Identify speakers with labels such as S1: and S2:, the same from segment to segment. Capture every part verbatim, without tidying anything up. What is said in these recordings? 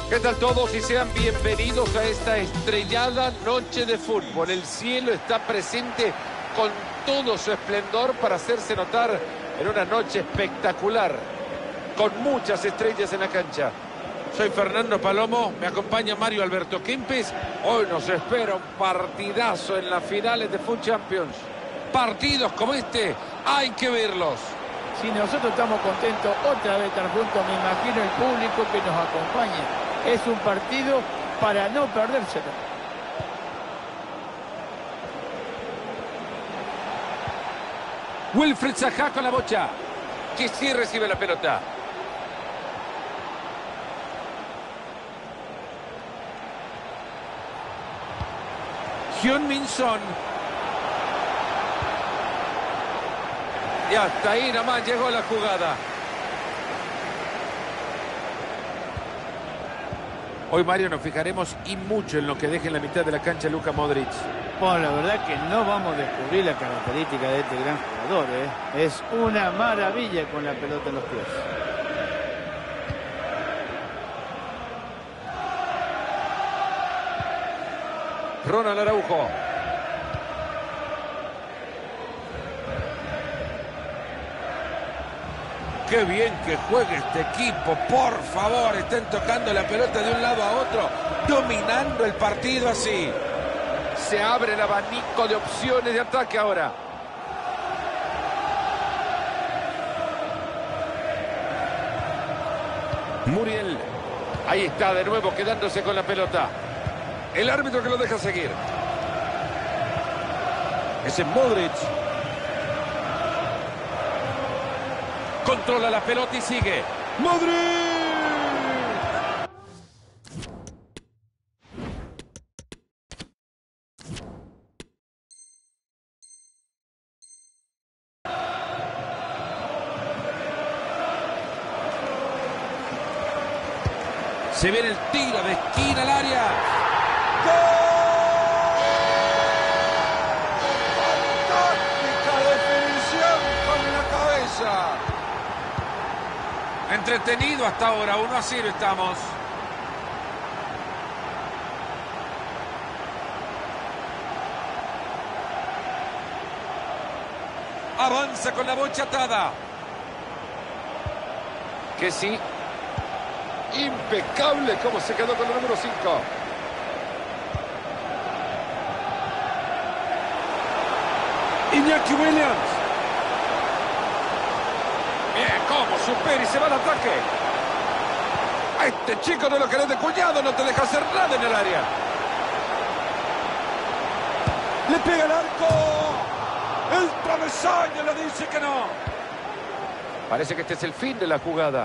S1: ¿Qué tal todos y sean bienvenidos a esta estrellada noche de fútbol? El cielo está presente con todo su esplendor para hacerse notar en una noche espectacular, con muchas estrellas en la cancha. Soy Fernando Palomo, me acompaña Mario Alberto Kempes. Hoy nos espera un partidazo en las finales de Food Champions. Partidos como este hay que verlos.
S2: Si nosotros estamos contentos otra vez estar juntos, me imagino el público que nos acompaña. Es un partido para no perdérselo.
S1: Wilfried Zaha con la bocha, que sí recibe la pelota. Heung-min Son. Y hasta ahí nomás llegó la jugada. Hoy, Mario, nos fijaremos y mucho en lo que deje en la mitad de la cancha Luka Modric.
S2: Bueno, la verdad que no vamos a descubrir la característica de este gran jugador, ¿eh? Es una maravilla con la pelota en los pies.
S1: Ronald Araujo. Qué bien que juegue este equipo, por favor, estén tocando la pelota de un lado a otro, dominando el partido así. Se abre el abanico de opciones de ataque ahora. Muriel, ahí está de nuevo quedándose con la pelota. El árbitro que lo deja seguir. Ese es Modric. Controla la pelota y sigue. ¡Modric! Se viene el tiro de esquina al área. ¡Gol! ¡Fantástica definición con la cabeza! Entretenido hasta ahora, uno a cero estamos. Avanza con la bocha atada. Que sí. Impecable cómo se quedó con el número cinco. Iñaki Williams. Bien, cómo supera y se va al ataque. A este chico no lo querés de cuñado, no te deja hacer nada en el área. Le pega el arco. El travesaño le dice que no. Parece que este es el fin de la jugada.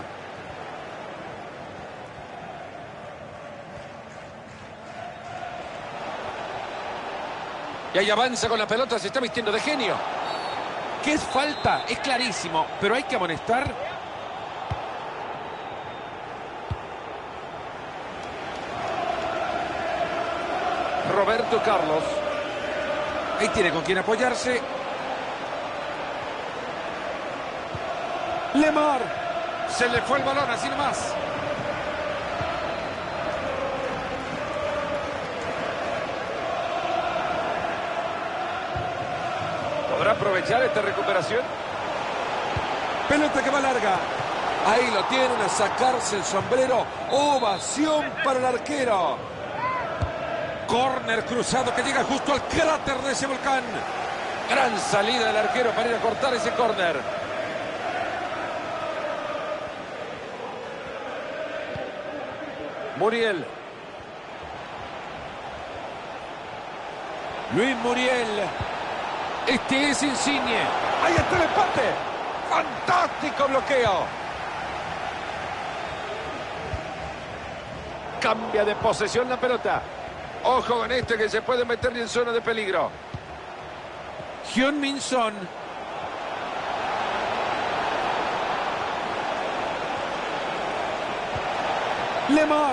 S1: Y ahí avanza con la pelota, se está vistiendo de genio. ¿Qué es falta? Es clarísimo, pero hay que amonestar. Roberto Carlos. Ahí tiene con quién apoyarse. Lemar. Se le fue el balón, así nomás. ¿Podrá aprovechar esta recuperación? Pelota que va larga. Ahí lo tienen, a sacarse el sombrero. Ovación para el arquero. Córner cruzado que llega justo al cráter de ese volcán. Gran salida del arquero para ir a cortar ese córner. Muriel. Luis Muriel. Este es Insigne. Ahí está el empate. Fantástico bloqueo. Cambia de posesión la pelota. Ojo con este que se puede meter en zona de peligro. Heung-min Son. Lemar.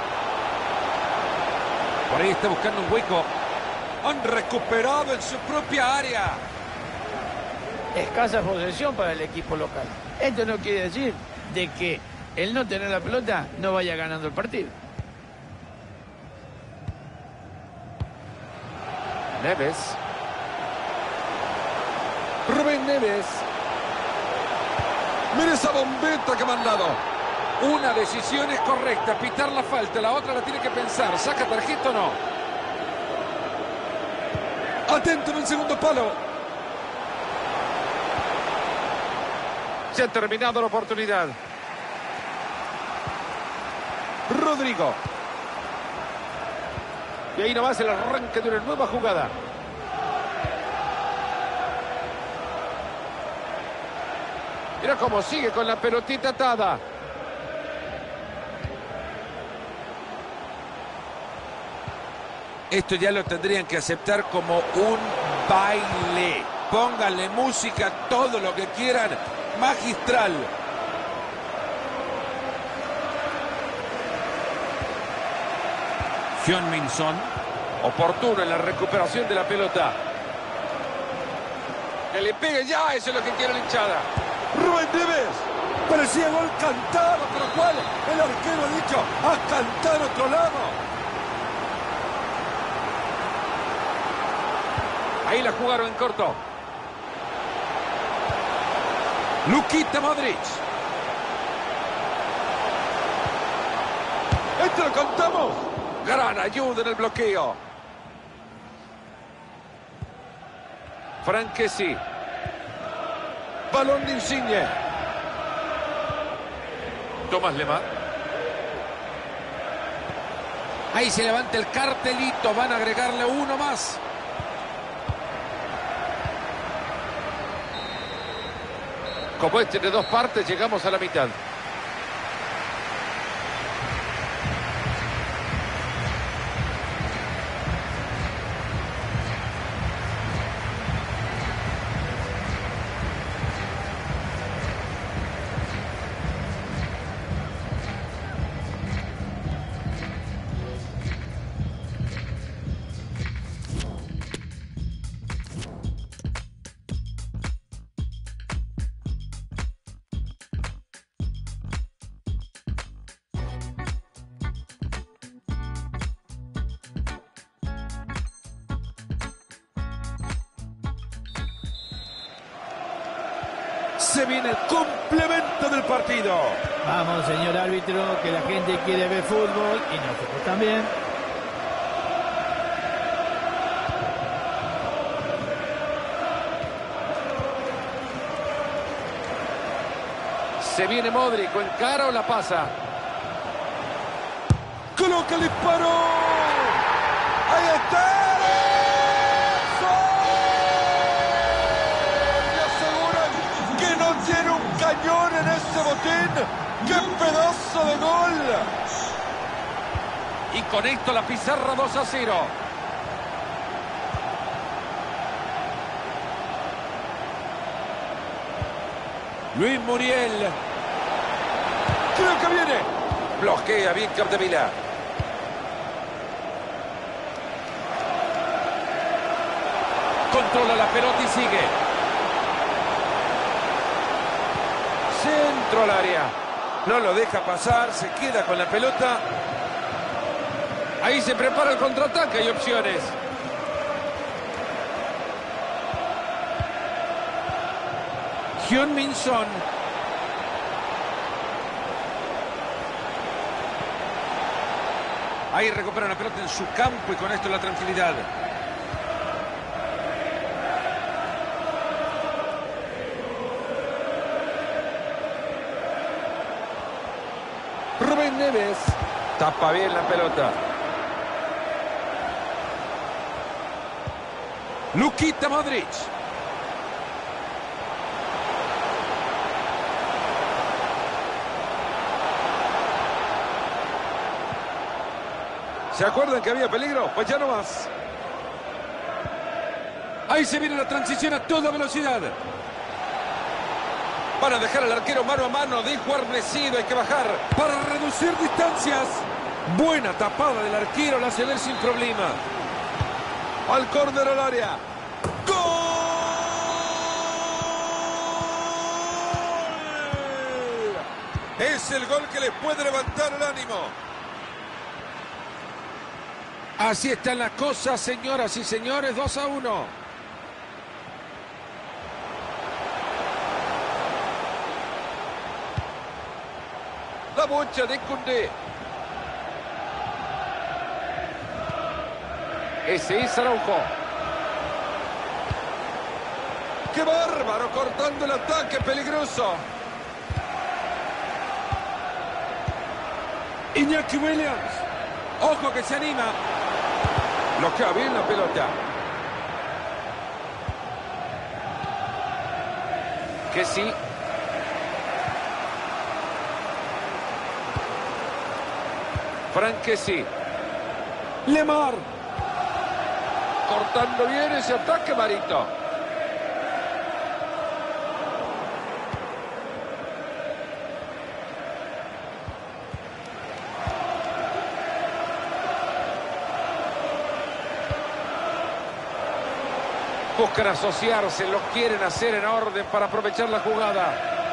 S1: Por ahí está buscando un hueco. Han recuperado en su propia área.
S2: Escasa posesión para el equipo local. Esto no quiere decir de que el no tener la pelota no vaya ganando el partido.
S1: Neves. Rubén Neves.
S3: Mira esa bombeta que ha mandado.
S1: Una decisión es correcta, pitar la falta. La otra la tiene que pensar. ¿Saca tarjeta o no?
S3: Atento en el segundo palo.
S1: Se ha terminado la oportunidad. Rodrigo. Y ahí nomás el arranque de una nueva jugada. Mira cómo sigue con la pelotita atada.
S3: Esto ya lo tendrían que aceptar como un baile. Pónganle música, todo lo que quieran. Magistral.
S1: Heung-min Son. Oportuno en la recuperación de la pelota. Que le pegue ya, eso es lo que quiere la hinchada.
S3: Rubén Neves. Parecía gol cantado, pero ¿cuál? El arquero ha dicho, a cantar otro lado.
S1: Ahí la jugaron en corto. Luka Modric.
S3: ¡Esto lo contamos!
S1: Gran ayuda en el bloqueo. Franquesi.
S3: Balón de Insigne.
S1: Tomás Lemar. Ahí se levanta el cartelito. Van a agregarle uno más. Como este de dos partes, llegamos a la mitad.
S3: Se viene el complemento del partido.
S2: Vamos, señor árbitro, que la gente quiere ver fútbol y nosotros también.
S1: Se viene Modric, ¿en cara o la pasa?
S3: Coloca el disparo. Ahí está. Tiene un cañón en ese botín. ¡Qué pedazo de gol!
S1: Y con esto la pizarra dos a cero.
S3: Luis Muriel. Creo que viene.
S1: Bloquea bien Capdevila. Controla la pelota y sigue. Centro al área.
S3: No lo deja pasar, se queda con la pelota.
S1: Ahí se prepara el contraataque, hay opciones.
S3: Heung-min Son. Ahí recupera la pelota en su campo y con esto la tranquilidad.
S1: Rubén Neves. Tapa bien la pelota.
S3: Luka Modric. ¿Se acuerdan que había peligro? Pues ya no más. Ahí se viene la transición a toda velocidad. Para dejar al arquero mano a mano, dejo arnecido, hay que bajar para reducir distancias. Buena tapada del arquero, la hace ver sin problema. Al córner al área. ¡Gol! Es el gol que les puede levantar el ánimo. Así están las cosas, señoras y señores, dos a uno.
S1: La bocha de Koundé. Ese es Araujo.
S3: ¡Qué bárbaro! Cortando el ataque, peligroso. Iñaki Williams. Ojo que se anima. Bloquea bien la pelota.
S1: Que sí. Frank que sí.
S3: Lemar.
S1: Cortando bien ese ataque, Marito. Buscan asociarse, lo quieren hacer en orden para aprovechar la jugada.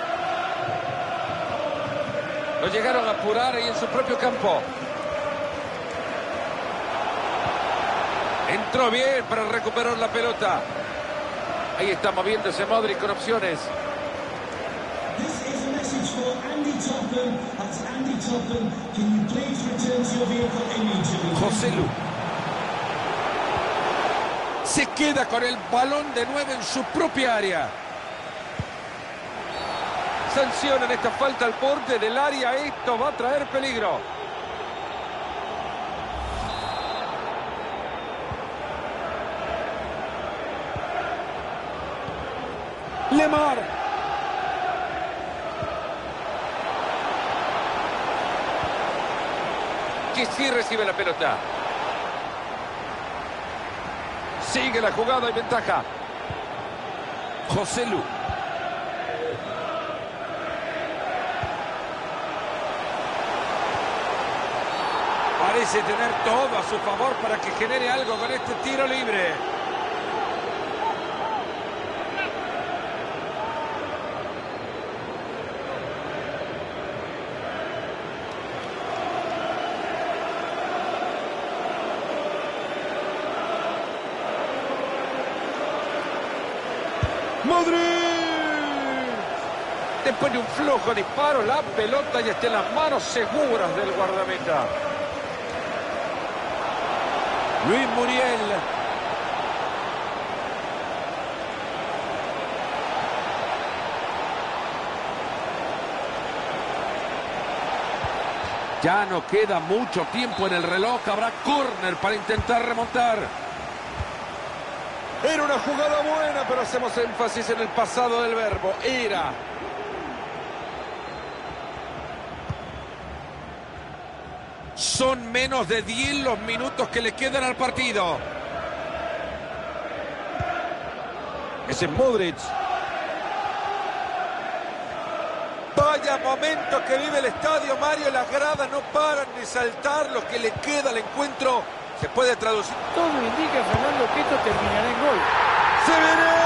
S1: Lo llegaron a apurar ahí en su propio campo. Entró bien para recuperar la pelota. Ahí está moviéndose Modric con opciones.
S3: Joselu. Se queda con el balón de nuevo en su propia área.
S1: Sancionan esta falta al borde del área. Esto va a traer peligro.
S3: Lemar.
S1: Que sí recibe la pelota. Sigue la jugada y ventaja.
S3: Joselu. Parece tener todo a su favor para que genere algo con este tiro libre. ¡Modric!
S1: Después de un flojo disparo, la pelota ya está en las manos seguras del guardameta.
S3: Luis Muriel. Ya no queda mucho tiempo en el reloj. Habrá córner para intentar remontar.
S1: Era una jugada buena, pero hacemos énfasis en el pasado del verbo. Era.
S3: Son menos de diez los minutos que le quedan al partido.
S1: Ese es Modric.
S3: Vaya momento que vive el estadio, Mario. Las gradas no paran de saltar. Lo que le queda al encuentro se puede traducir.
S2: Todo indica, Fernando, que esto terminará en gol.
S3: ¡Se viene!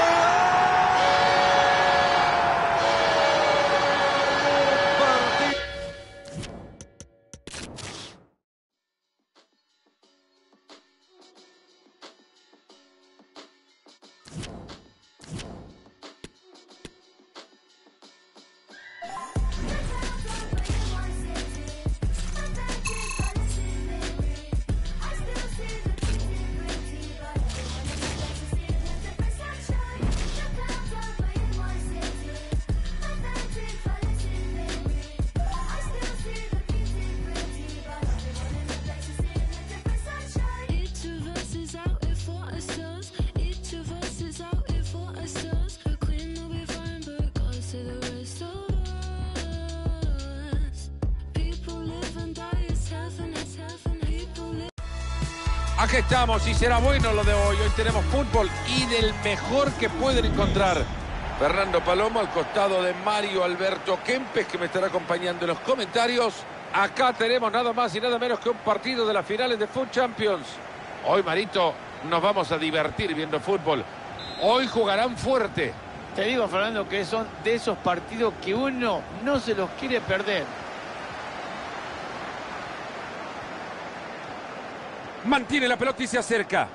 S1: Aquí estamos y será bueno lo de hoy. Hoy tenemos fútbol y del mejor que pueden encontrar. Fernando Palomo al costado de Mario Alberto Kempes, que me estará acompañando en los comentarios. Acá tenemos nada más y nada menos que un partido de las finales de Food Champions. Hoy, Marito, nos vamos a divertir viendo fútbol. Hoy jugarán fuerte.
S2: Te digo, Fernando, que son de esos partidos que uno no se los quiere perder.
S3: Mantiene la pelota y se acerca.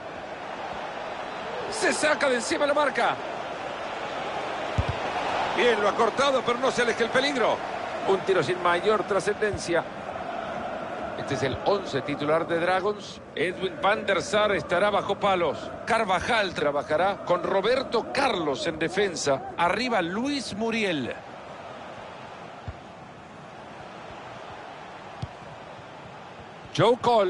S3: Se saca de encima la marca. Bien, lo ha cortado, pero no se aleja el peligro.
S1: Un tiro sin mayor trascendencia. Este es el once titular de Dragons. Edwin van der Sar estará bajo palos. Carvajal trabajará con Roberto Carlos en defensa. Arriba Luis Muriel. Joe Cole.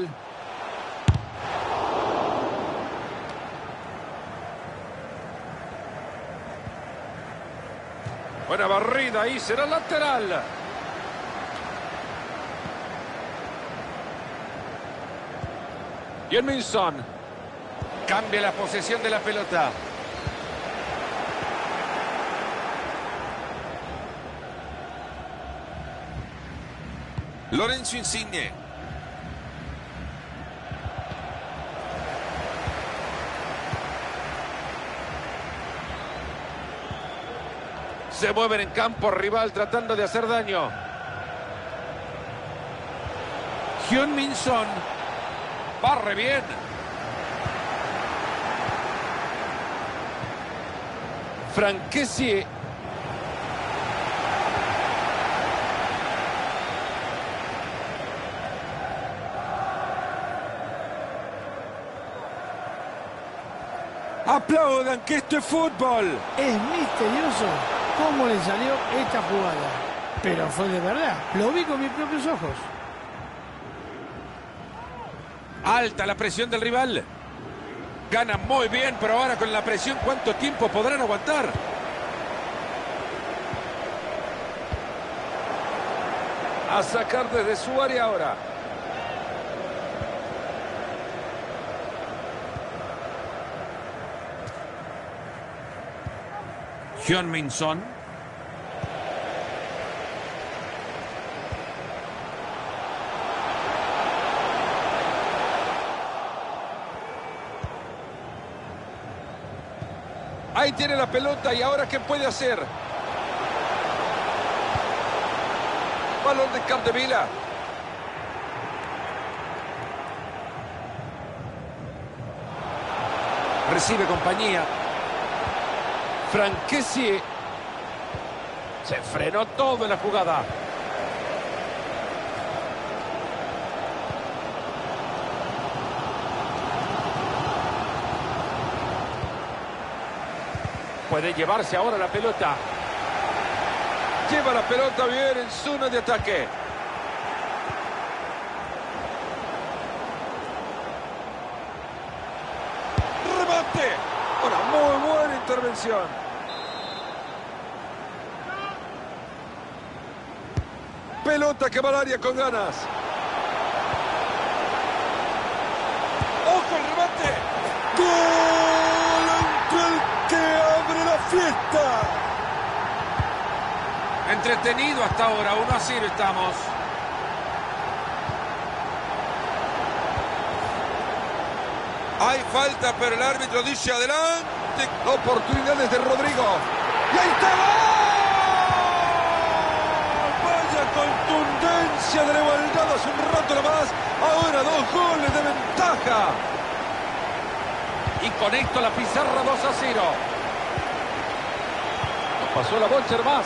S1: Buena barrida ahí, será lateral. Minson cambia la posesión de la pelota.
S3: Lorenzo Insigne.
S1: Se mueven en campo rival tratando de hacer daño.
S3: Heung-min Son.
S1: Barre bien. Franck Kessié.
S3: Aplaudan que esto es fútbol.
S2: Es misterioso cómo le salió esta jugada. Pero fue de verdad. Lo vi con mis propios ojos.
S3: Alta la presión del rival. Gana muy bien, pero ahora con la presión, ¿cuánto tiempo podrán aguantar?
S1: A sacar desde su área ahora.
S3: Heung-min Son.
S1: Ahí tiene la pelota y ahora ¿qué puede hacer? Balón de Capdevila.
S3: Recibe compañía.
S1: Franck Kessié. Se frenó todo en la jugada. Puede llevarse ahora la pelota. Lleva la pelota bien en zona de ataque. Remate. Una muy buena intervención. Pelota que va al área con ganas. ¡Ojo el remate! ¡Gol! Entre el que abre la fiesta.
S3: Entretenido hasta ahora, uno a cero estamos. Hay falta, pero el árbitro dice adelante.
S1: Oportunidades de Rodrigo. ¡Y ahí está! ¡Vaya contundencia de la igualdad hace un rato nomás! Ahora dos goles de ventaja. Y con esto la pizarra dos a cero. Nos pasó la Bocher más.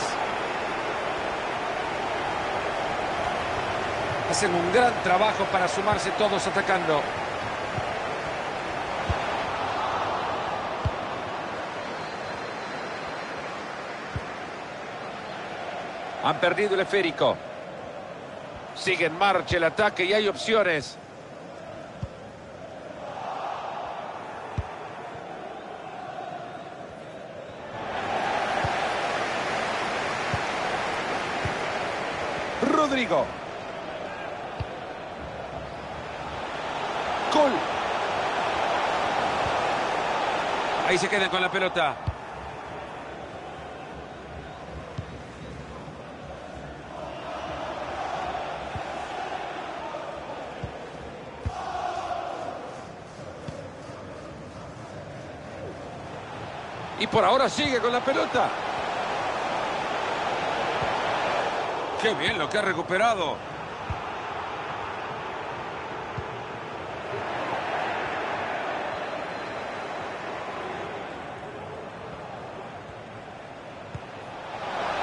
S3: Hacen un gran trabajo para sumarse todos atacando.
S1: Han perdido el esférico. Sigue en marcha el ataque y hay opciones. Rodrigo. Gol.
S3: Ahí se quedan con la pelota.
S1: Y por ahora sigue con la pelota.
S3: Qué bien lo que ha recuperado.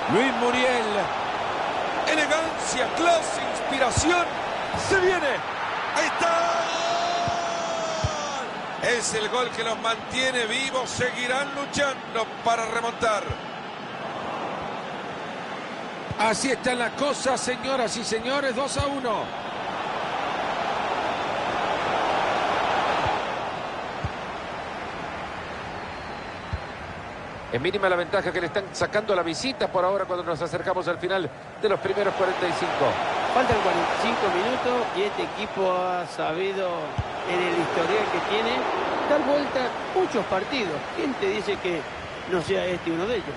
S3: Luis Muriel. Elegancia, clase, inspiración. Se viene. Ahí está. Es el gol que los mantiene vivos. Seguirán luchando para remontar. Así están las cosas, señoras y señores. dos a uno.
S1: Es mínima la ventaja que le están sacando a la visita por ahora cuando nos acercamos al final de los primeros cuarenta y cinco.
S2: Faltan cuarenta y cinco minutos y este equipo ha sabido, en el historial que tiene, dar vuelta muchos partidos. ¿Quién te dice que no sea este uno de ellos?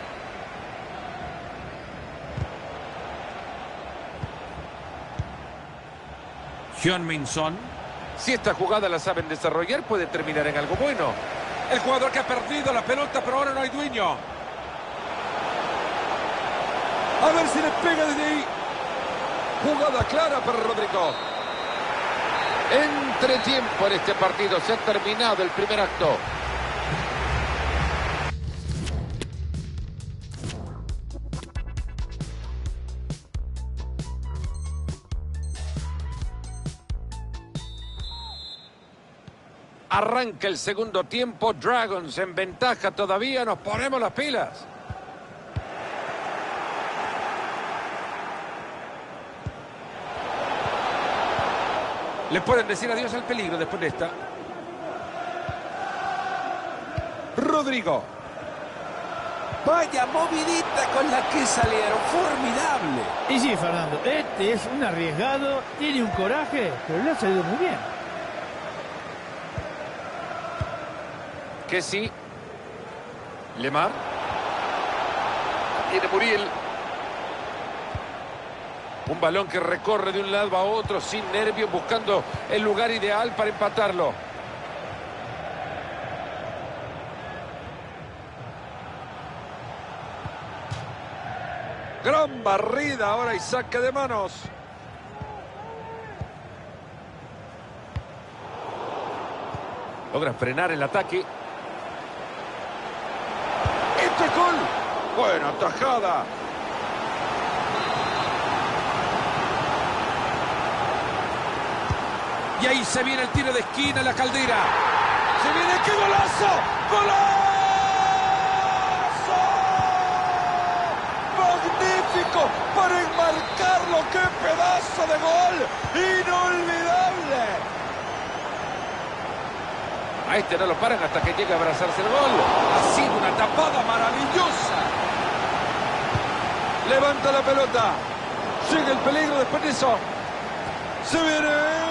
S3: Hyun-Min-Son.
S1: Si esta jugada la saben desarrollar, puede terminar en algo bueno.
S3: El jugador que ha perdido la pelota, pero ahora no hay dueño. A ver si le pega desde ahí. Jugada clara para Rodrigo.
S1: Entretiempo en este partido. Se ha terminado el primer acto. Arranca el segundo tiempo. Dragons en ventaja todavía. Nos ponemos las pilas.
S3: Le pueden decir adiós al peligro después de esta. Rodrigo. Vaya movidita con la que salieron. Formidable.
S2: Y sí, Fernando, este es un arriesgado. Tiene un coraje, pero lo ha salido muy bien.
S1: Que sí. Lemar. Tiene Muriel. Un balón que recorre de un lado a otro sin nervios, buscando el lugar ideal para empatarlo.
S3: Gran barrida ahora y saque de manos.
S1: Logran frenar el ataque.
S3: ¡Este es gol! Buena tajada. Y ahí se viene el tiro de esquina, la Caldera. Se viene, ¡qué golazo! ¡Golazo! ¡Magnífico! Para enmarcarlo, ¡qué pedazo de gol! ¡Inolvidable!
S1: A este no lo paran hasta que llegue a abrazarse el gol.
S3: Ha sido una tapada maravillosa. Levanta la pelota. Sigue el peligro después de eso. Se viene.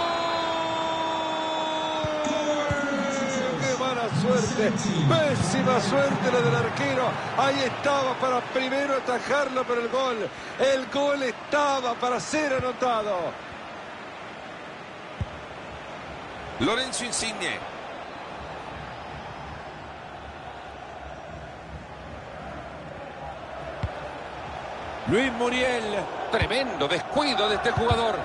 S3: Suerte, pésima suerte la del arquero. Ahí estaba para primero atajarlo, pero el gol, el gol estaba para ser anotado. Lorenzo Insigne. Luis Muriel.
S1: Tremendo descuido de este jugador.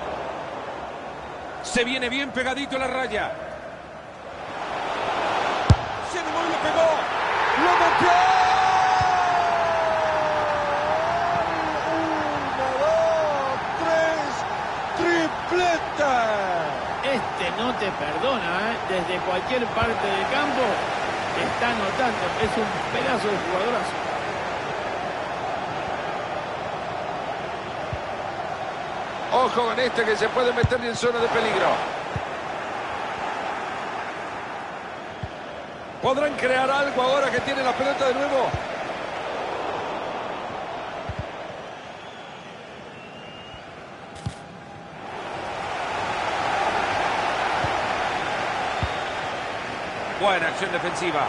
S3: Se viene bien pegadito a la raya. Pegó, lo metió. Uno, dos, tres, tripleta.
S2: Este no te perdona, ¿eh? Desde cualquier parte del campo te está anotando. Es un pedazo de jugadorazo.
S1: Ojo con este que se puede meter en zona de peligro.
S3: ¿Podrán crear algo ahora que tiene la pelota de nuevo? Buena acción defensiva.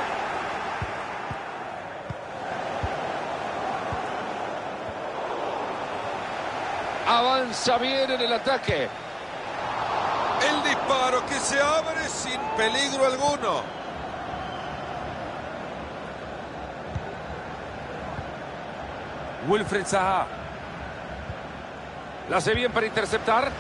S1: Avanza bien en el ataque.
S3: El disparo que se abre sin peligro alguno.
S1: Wilfried Zaha. La hace bien para interceptar.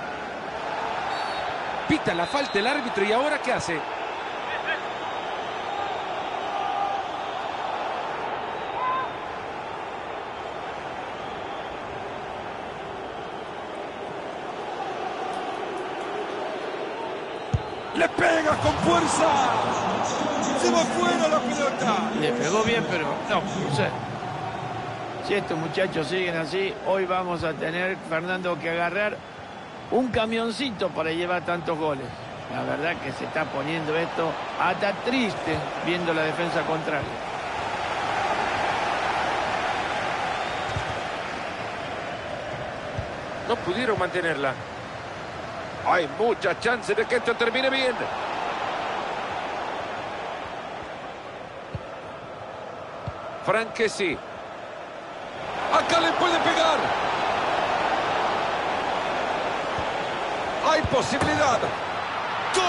S1: Pita la falta el árbitro y ahora ¿qué hace?
S3: Le pega con fuerza. Se va fuera la pelota.
S2: Le pegó bien, pero no, no sé. Si estos muchachos siguen así, hoy vamos a tener, Fernando, que agarrar un camioncito para llevar tantos goles. La verdad que se está poniendo esto hasta triste viendo la defensa contraria.
S1: No pudieron mantenerla. Hay muchas chances de que esto termine bien. Franquesi.
S3: Acá le puede pegar. Hay posibilidad. ¡Gol!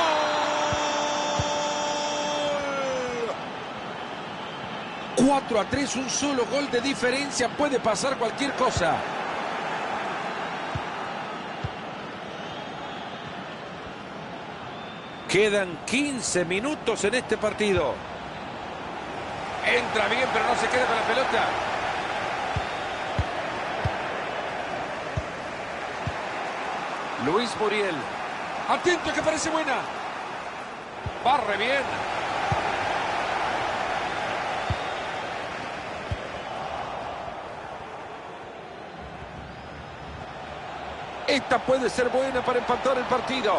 S3: cuatro a tres, un solo gol de diferencia. Puede pasar cualquier cosa. Quedan quince minutos en este partido.
S1: Entra bien, pero no se queda con la pelota. Luis Muriel.
S3: Atento que parece buena.
S1: Barre bien. Esta puede ser buena para empatar el partido.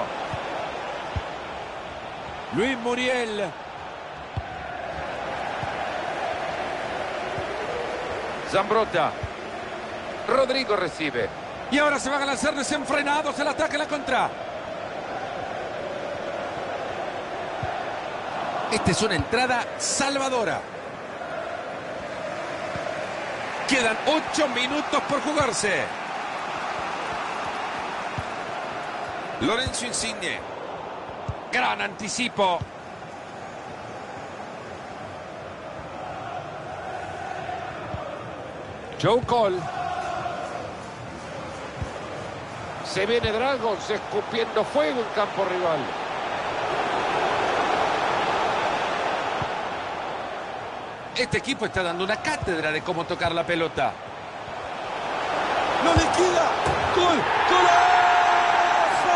S3: Luis Muriel.
S1: Zambrotta. Rodrigo recibe.
S3: Y ahora se van a lanzar desenfrenados el ataque a la contra. Esta es una entrada salvadora. Quedan ocho minutos por jugarse. Lorenzo Insigne. Gran anticipo.
S1: Joe Cole. Se viene Dragons escupiendo fuego en campo rival.
S3: Este equipo está dando una cátedra de cómo tocar la pelota. ¡Lo liquida! ¡Gol! ¡Golazo!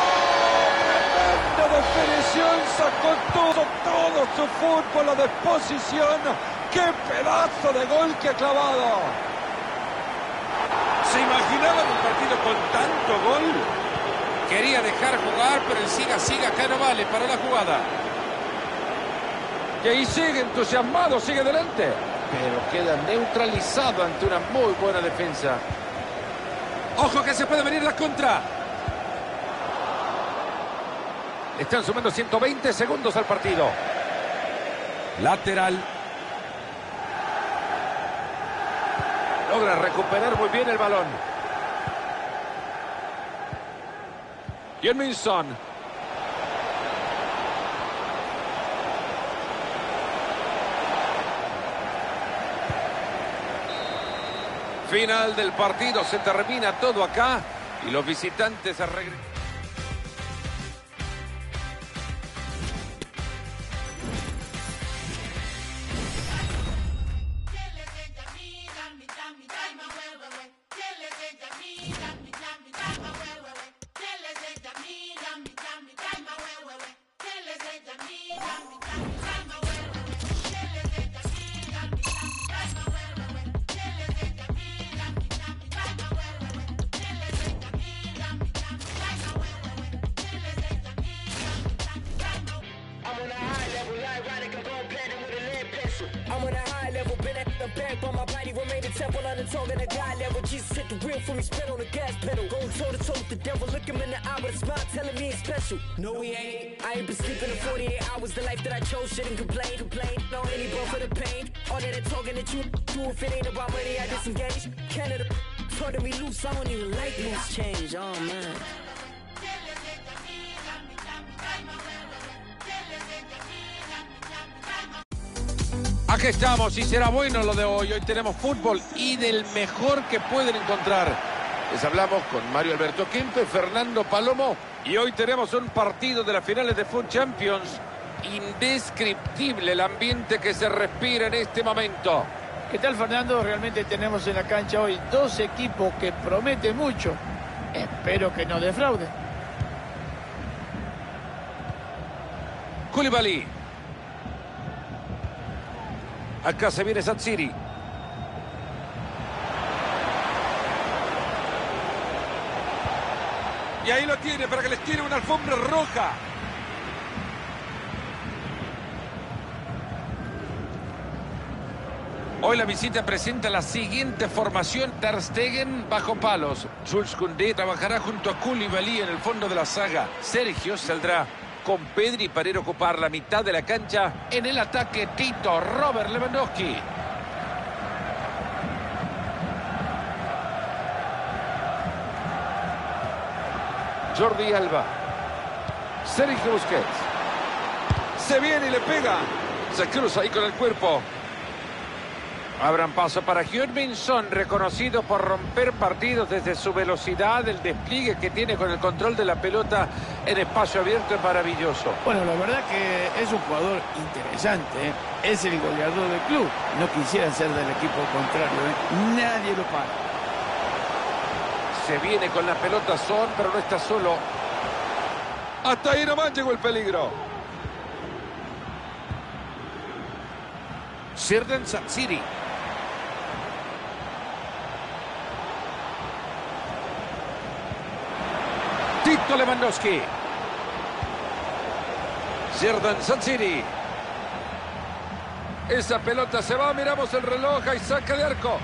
S1: La definición sacó todo, todo su fútbol a disposición. ¡Qué pedazo de gol que ha clavado!
S3: ¿Se imaginaban un partido con tanto gol? Quería dejar jugar, pero el siga-siga acá no vale para la jugada.
S1: Y ahí sigue entusiasmado, sigue adelante. Pero queda neutralizado ante una muy buena defensa.
S3: ¡Ojo que se puede venir la contra!
S1: Están sumando ciento veinte segundos al partido.
S3: Lateral.
S1: Logra recuperar muy bien el balón. Yeon-min-son. Final del partido, se termina todo acá y los visitantes se regresan.
S4: I'm on a high level, been at the back, but my body remained a temple on the tongue and a God level. Jesus hit the wheel for me, spin on the gas pedal. Going toe to toe with the devil, look him in the eye with a smile, telling me he's special. No, he ain't. I ain't been sleeping in forty-eight hours. The life that I chose, shouldn't complain, complain. No, any bone for the pain. All that talking that you do, if it ain't about money, I disengage. Canada turning me loose, I don't even like loose change. Oh man.
S1: Aquí estamos y será bueno lo de hoy. Hoy tenemos fútbol y del mejor que pueden encontrar. Les hablamos con Mario Alberto Kempe, Fernando Palomo. Y hoy tenemos un partido de las finales de Food Champions. Indescriptible el ambiente que se respira en este momento.
S2: ¿Qué tal, Fernando? Realmente tenemos en la cancha hoy dos equipos que prometen mucho. Espero que no defrauden.
S3: Koulibaly. Acá se viene Satsiri. Y ahí lo tiene para que les tire una alfombra roja. Hoy la visita presenta la siguiente formación. Ter Stegen bajo palos. Jules Koundé trabajará junto a Koulibaly en el fondo de la saga. Sergio saldrá con Pedri para ir a ocupar la mitad de la cancha. En el ataque, Tito, Robert Lewandowski.
S1: Jordi Alba. Sergio Busquets.
S3: Se viene y le pega. Se cruza ahí con el cuerpo.
S1: Abran paso para Heung-min Son, reconocido por romper partidos desde su velocidad, el despliegue que tiene con el control de la pelota en espacio abierto es maravilloso.
S2: Bueno, la verdad que es un jugador interesante, ¿eh? Es el goleador del club. No quisiera ser del equipo contrario, ¿eh? Nadie lo para.
S1: Se viene con la pelota Son, pero no está solo.
S3: Hasta ahí nomás llegó el peligro.
S1: Xherdan Shaqiri. Tito Lewandowski.
S3: Xherdan Shaqiri. Esa pelota se va, miramos el reloj y saca de arco.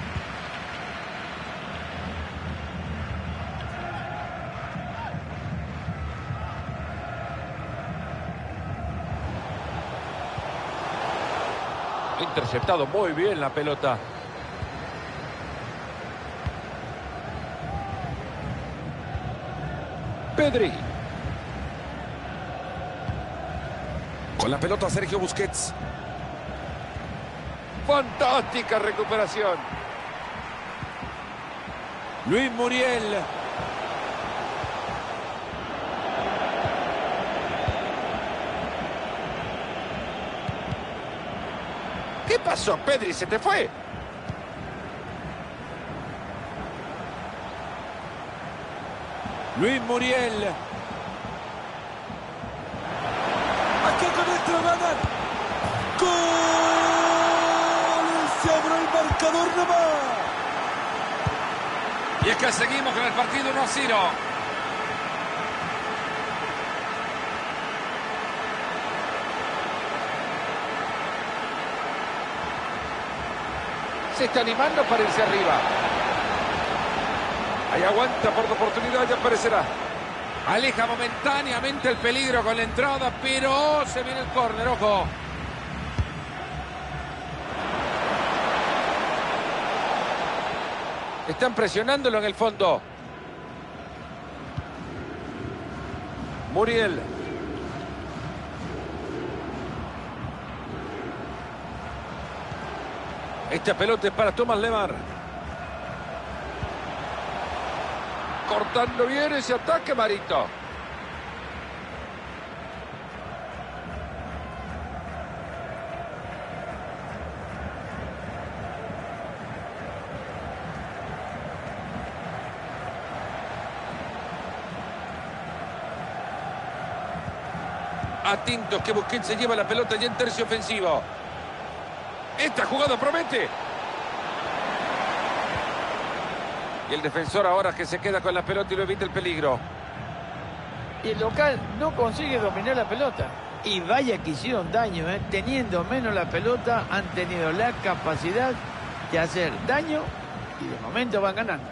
S1: Interceptado muy bien la pelota. Pedri.
S3: Con la pelota Sergio Busquets.
S1: Fantástica recuperación.
S3: Luis Muriel.
S1: ¿Qué pasó, Pedri? ¿Se te fue?
S3: Luis Muriel. Aquí con esto ganan. ¡Gol! Se abrió el marcador nomás. Y es que seguimos con el partido uno a cero.
S1: Se está animando para irse arriba.
S3: Ahí aguanta por la oportunidad, ya aparecerá.
S1: Aleja momentáneamente el peligro con la entrada, pero se viene el córner, ojo. Están presionándolo en el fondo.
S3: Muriel. Esta pelota es para Thomas Lemar.
S1: Cortando bien ese ataque, Marito.
S3: Atentos que Busquets se lleva la pelota ya en tercio ofensivo. Esta jugada promete. Y el defensor ahora que se queda con la pelota y lo evita el peligro.
S2: Y el local no consigue dominar la pelota. Y vaya que hicieron daño, ¿eh? Teniendo menos la pelota, han tenido la capacidad de hacer daño y de momento van ganando.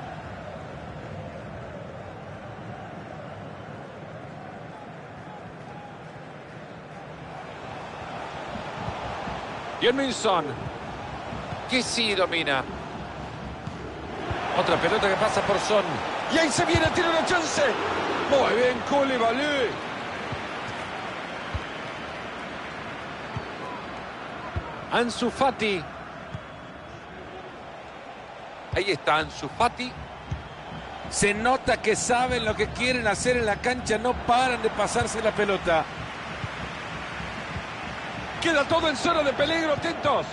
S3: Heung-min Son.
S1: Que sí domina.
S3: Otra pelota que pasa por Son. Y ahí se viene, tiene una chance. Muy bien, Koulibaly.
S1: Ansu Fati.
S3: Ahí está Ansu Fati. Se nota que saben lo que quieren hacer en la cancha. No paran de pasarse la pelota. Queda todo en zona de peligro, atentos.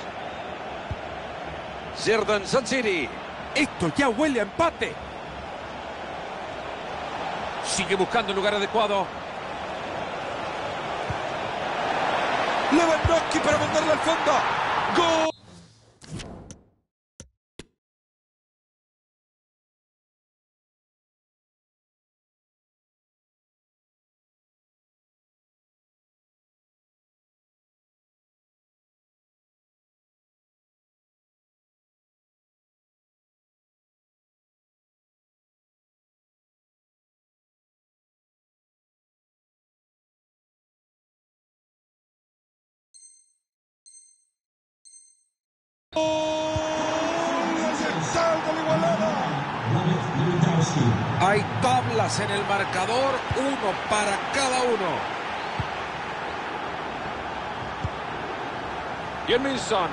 S3: Xherdan Shaqiri. Esto ya huele a empate. Sigue buscando el lugar adecuado. Lewandowski para mandarla al fondo. ¡Gol! Hay tablas en el marcador, uno para cada uno.
S1: Jemilson.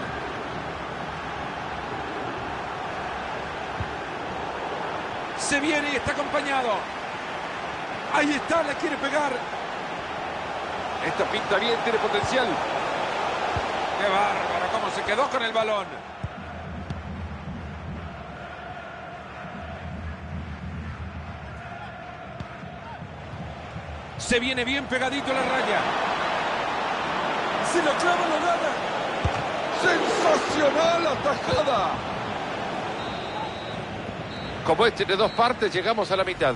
S3: Se viene y está acompañado. Ahí está, la quiere pegar.
S1: Esta pinta bien, tiene potencial.
S3: ¡Qué bárbaro! Cómo se quedó con el balón. Se viene bien pegadito a la raya. Se lo clava, lo gana.
S1: ¡Sensacional atajada! Como este de dos partes, llegamos a la mitad.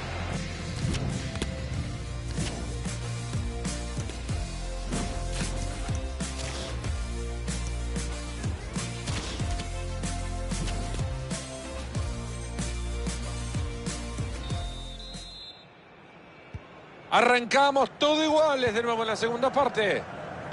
S3: Arrancamos todo iguales de nuevo en la segunda parte.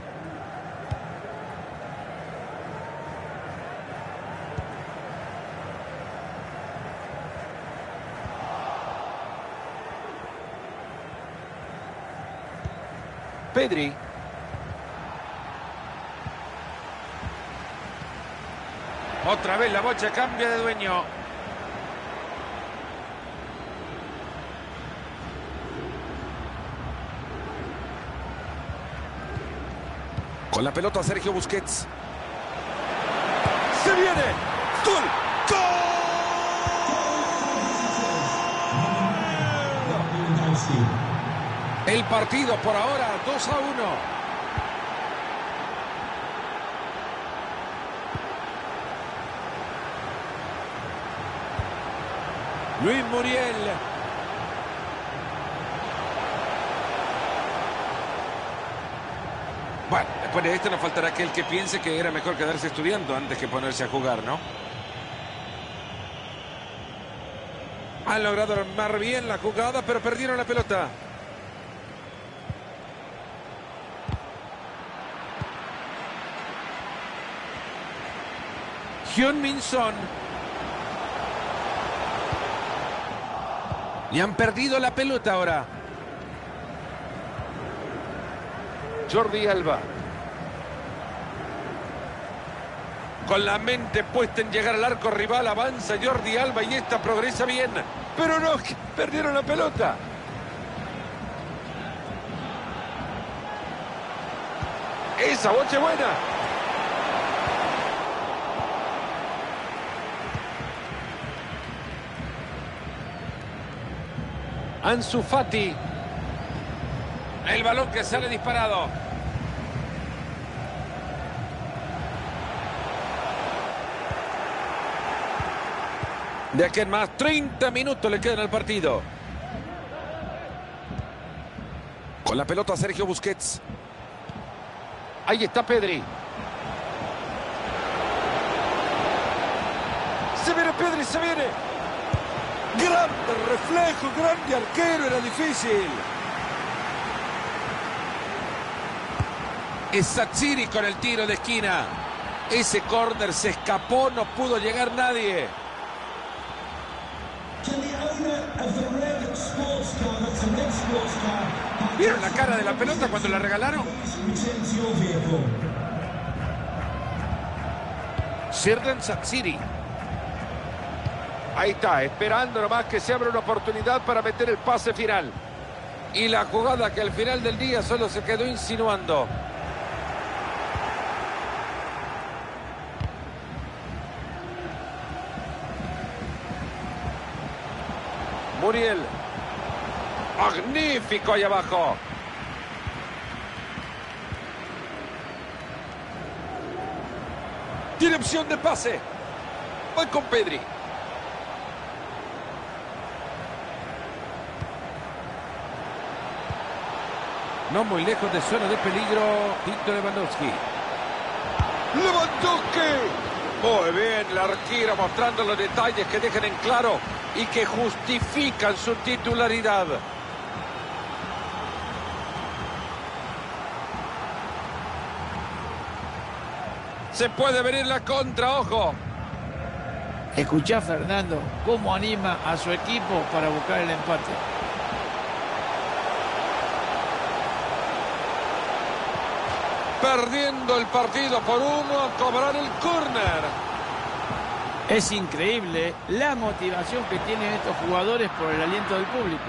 S1: Pedri.
S3: Otra vez la bocha cambia de dueño. Con la pelota Sergio Busquets. ¡Se viene! ¡Gol! ¡Gol! El partido por ahora dos a uno. Luis Muriel. Bueno, después de esto no faltará aquel que piense que era mejor quedarse estudiando antes que ponerse a jugar, ¿no? Han logrado armar bien la jugada, pero perdieron la pelota. Heung-min Son. Y han perdido la pelota ahora.
S1: Jordi Alba.
S3: Con la mente puesta en llegar al arco rival, avanza Jordi Alba y esta progresa bien. Pero no, perdieron la pelota.
S1: Esa bocha buena. Ansu Fati.
S3: El balón que sale disparado. De aquí en más, treinta minutos le quedan al partido. Con la pelota Sergio Busquets.
S1: Ahí está Pedri.
S3: Se viene Pedri, se viene. Grande reflejo, grande arquero, era difícil. Es Satsiri con el tiro de esquina. Ese córner se escapó, no pudo llegar nadie. ¿Vieron la cara de la pelota cuando la regalaron?
S1: Xherdan Shaqiri. Ahí está, esperando nomás que se abra una oportunidad para meter el pase final. Y la jugada que al final del día solo se quedó insinuando. Muriel. Magnífico ahí abajo.
S3: Tiene opción de pase. Voy con Pedri. No muy lejos de zona de peligro, Víctor Lewandowski. ¡Lewandowski! Muy bien, el arquero mostrando los detalles que dejan en claro y que justifican su titularidad. Se puede venir la contra, ojo.
S2: Escuchá, Fernando, cómo anima a su equipo para buscar el empate.
S3: Perdiendo el partido por uno a cobrar el córner.
S2: Es increíble la motivación que tienen estos jugadores por el aliento del público.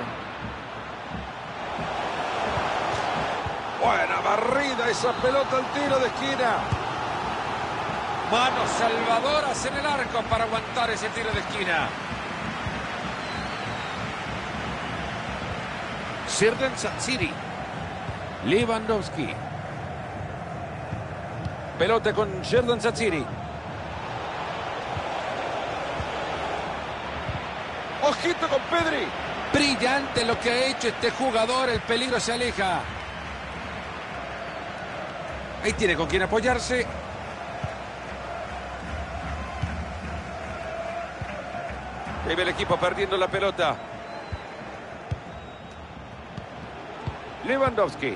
S3: Buena barrida esa pelota al tiro de esquina. Manos salvadoras en el arco para aguantar ese tiro de esquina. Xherdan Shaqiri. Lewandowski. Pelota con Xherdan Shaqiri. Ojito con Pedri. Brillante lo que ha hecho este jugador. El peligro se aleja. Ahí tiene con quién apoyarse. Ahí ve el equipo perdiendo la pelota. Lewandowski.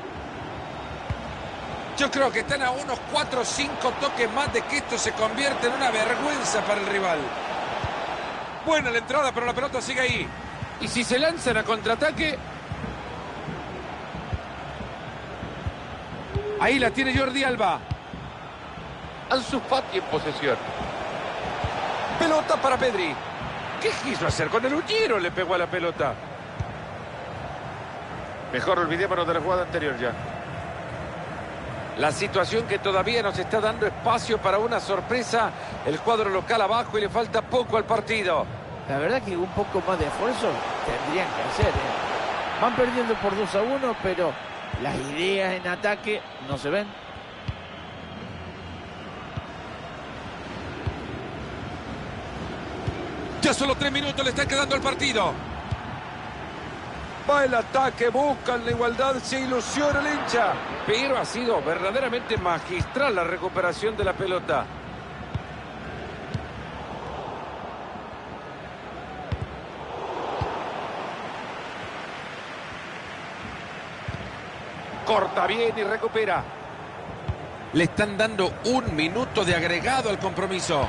S3: Yo creo que están a unos cuatro o cinco toques más de que esto se convierta en una vergüenza para el rival. Buena la entrada, pero la pelota sigue ahí. Y si se lanzan a contraataque... Ahí la tiene Jordi Alba.
S1: Ansu Fati en posesión.
S3: Pelota para Pedri. ¿Qué quiso hacer? Con el uñero le pegó a la pelota.
S1: Mejor olvidémonos de la jugada anterior ya.
S3: La situación que todavía nos está dando espacio para una sorpresa. El cuadro local abajo y le falta poco al partido.
S2: La verdad que un poco más de esfuerzo tendrían que hacer, ¿eh? Van perdiendo por dos a uno, pero las ideas en ataque no se ven.
S3: Ya solo tres minutos le están quedando al partido. Va el ataque, buscan la igualdad, se ilusiona el hincha. Pero ha sido verdaderamente magistral la recuperación de la pelota. Corta bien y recupera. Le están dando un minuto de agregado al compromiso.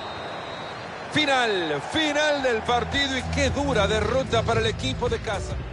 S3: Final, final del partido y qué dura derrota para el equipo de casa.